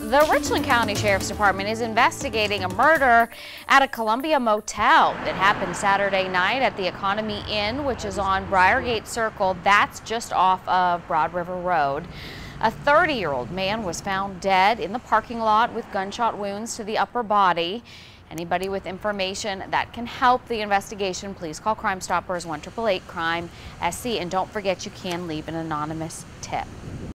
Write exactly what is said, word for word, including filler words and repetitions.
The Richland County Sheriff's Department is investigating a murder at a Columbia motel. It happened Saturday night at the Economy Inn, which is on Briargate Circle. That's just off of Broad River Road. A thirty-year-old man was found dead in the parking lot with gunshot wounds to the upper body. Anybody with information that can help the investigation, please call Crime Stoppers one eight eight eight crime S C, and don't forget you can leave an anonymous tip.